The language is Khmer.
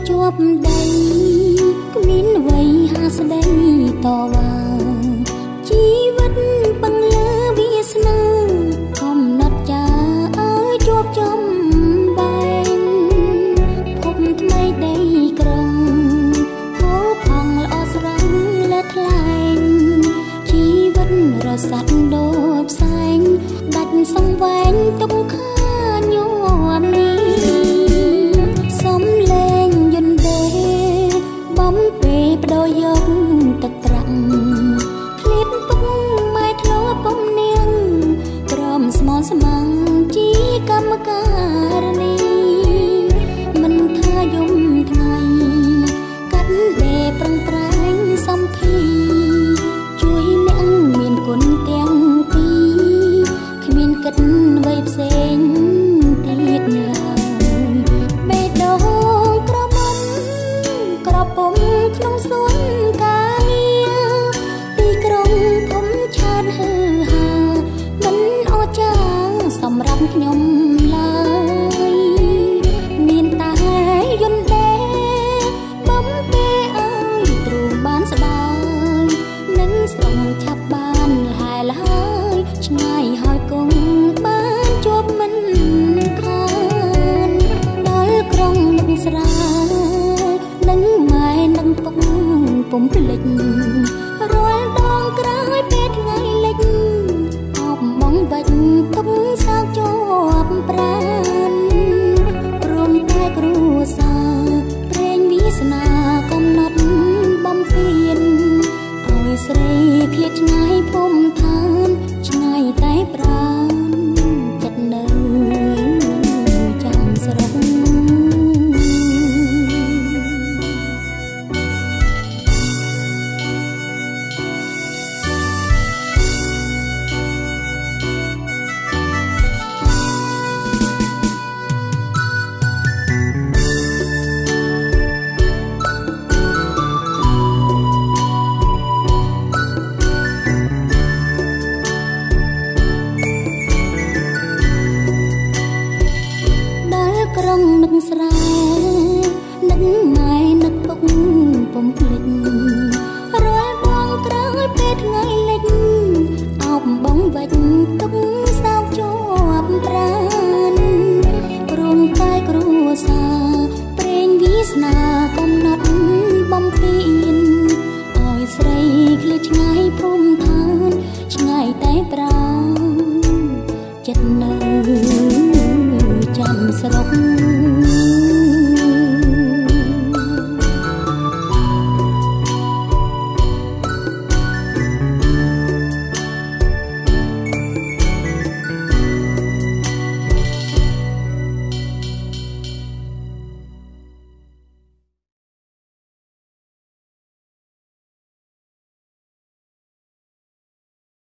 ជាប់ដីគ្មានអ្វីហាស្ដីតវ៉ាជីវិតបង្លើវាសនាកំណត់ចាឲ្យជាប់ចំបែងភពថ្មីដីក្រឹងហូរផង់ល្អស្រស់លើថ្លែងជីវិតរសាត់ដូចផ្សែងដាច់សង្វែងទុកខាញោមនេះសំលេងយន្តទេបំពេបដោយកទឹកត្រាំងឃ្លៀតពុកម៉ែធ្លាប់ពំនាងព្រមស្មោះស្ម័គ្រជាកម្មការនីមិនថាយំថ្ងៃកាត់ដេប្រឹងប្រែងសំភីជួយអ្នកមានគុណទាំងពីរគ្មានគិតអ្វីផ្សេងទៀតឡើយបេះដូងក្រមុំក្រពុំក្នុងសួនកាងារទីក្រុងធំឆាតហឺហាមិនអស្ចារ្យសម្រាប់ខ្ញុំឡើយមានតែយន្តទេបំពេឲ្យទ្រូងបានស្បើយនឹងស្រងឆាប់បានលហែលហើយឆ្ងាយហើយគង់បានជួបមិនខានដល់ក្រុងនឹងស្រានឹងម៉ែនឹងពុកពុំភ្លេចរាល់ដងក្រោយពេលថ្ងៃលិចអបបងវិចទុកសោកជាប់ប្រាណរួមតែគ្រួសារព្រេងវាសនាកំណត់បំពេញឲ្យស្រីឃ្លាតឆ្ងាយភូមិឋានឆ្ងាយតែប្រាណចិត្តនៅចាំស្រុកក្រុងនឹកស្រែនឹកម៉ែនឹកពុកពុំភ្លេចរាល់បងក្រោយពេលថ្ងៃលិចអោបបងវិចទុកសោកជាប់ប្រាណរួមកាយគ្រួសារព្រេងវាសនាកំណត់បំពេញឲ្យស្រីឃ្លាតឆ្ងាយភូមិឋានឆ្ងាយតែប្រាណចិត្តនៅចាំស្រុក